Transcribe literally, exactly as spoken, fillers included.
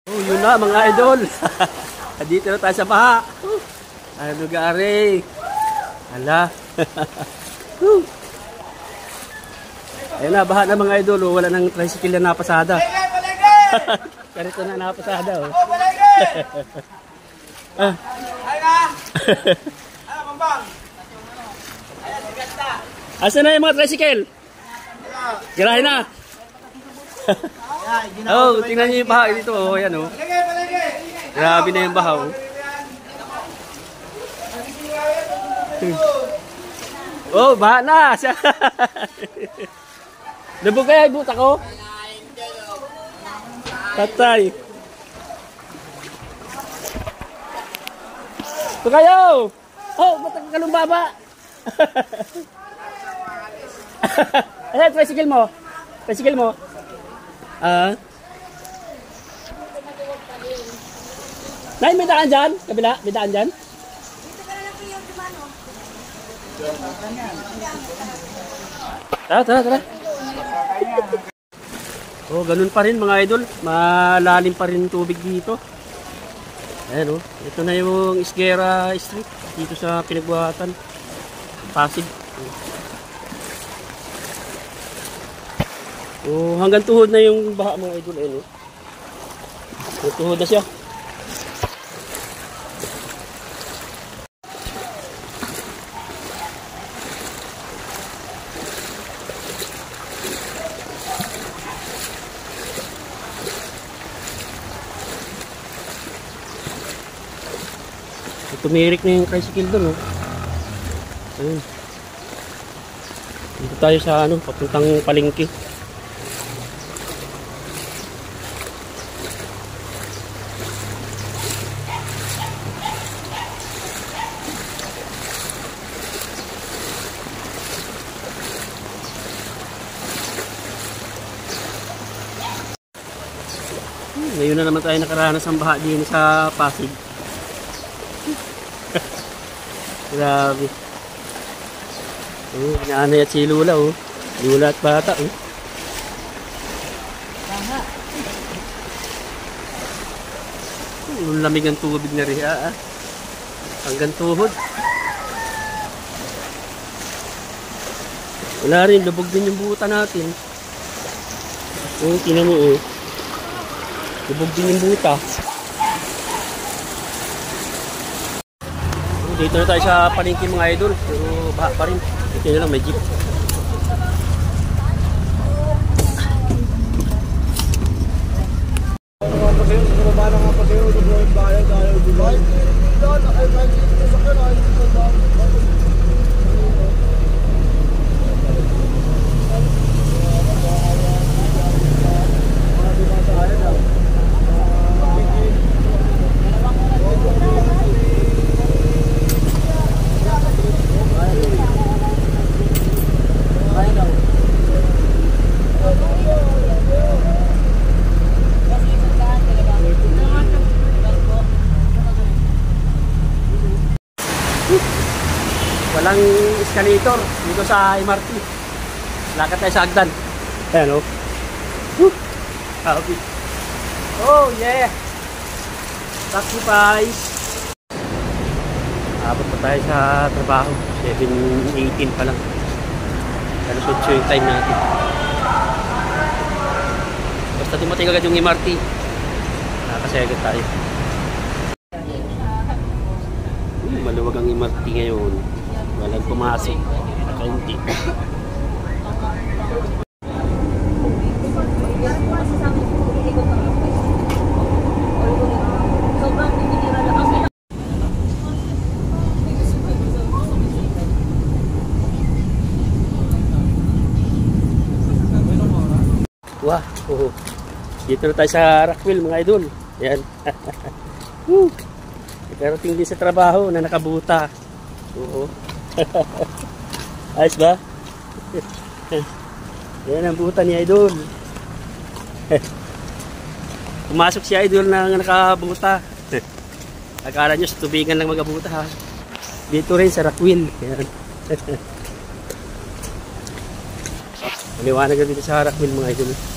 Oh, yun na mga idol. Dito na tayo sa baha. Ano lugar eh. Hala. Ayun na, baha na mga idol. Oh. Wala nang tricycle na napasada. Karito na napasada. Oh. Ah. Asa na yung mga tricycle? Girahin na. Oh, tingnan niyo yung baha dito. Oh, ayan oh. Grabe na yung baha oh. Oh, baha na. Lubog kaya yung buta ko? Patay. Ito kayo. Oh, matang kalumbaba. Ayan, tricycle mo. Tricycle mo. Ah. Nay, may daan dyan? Kabila? May daan dyan? Tara, tara, tara. Oh, ganun pa rin mga idol. Malalim pa rin tubig dito. Ayan oh. Ito na yung Isguera Street. Dito sa pinagbuhatan. Pasig. Oh, hanggang tuhod na yung baha mga idol. Ayan oh. Hanggang tuhod na siya. Tumirik na yung tricycle doon oh. Ayun. Dito tayo sa ano, papuntang palengke. Hmm, ngayon na naman tayo nakaranas ng baha din sa Pasig. Grabe. Oh, inaanay at si Lula oh. Lula at bata oh. Oh, lamig ang tubig na rin ah. Hanggang tuhod. Wala rin, lubog din yung buta natin. Oh, tingnan mo oh. Lubog din yung buta. Dito na tayo sa palengke mga idol, pero baha pa rin. Ito na lang, may jeep. Walang escalator dito sa M R T. Lakad tayo sa hagdan. Ayan o. Oh. Oh yeah. Sacrifice. Abot pa tayo sa trabaho. seven eighteen pa lang. Alas otso yung time natin. Basta dumating agad yung M R T. Nakasagad tayo. Hmm, maluwag ang M R T ngayon. Walang pumasok. Nakaunti. Wah, oh. Dito na tayo sa Rockwell mga idol. Yan. Ikarating din sa trabaho na nakabuta. Oo. Ayos ba? Yan ang buta ni idol. Pumasok si idol na nakabuta. Akala nyo sa tubigan lang magabuta ha. Dito rin sa Rockwell. Yan. Maliwanag na dito sa Rockwell mga idol.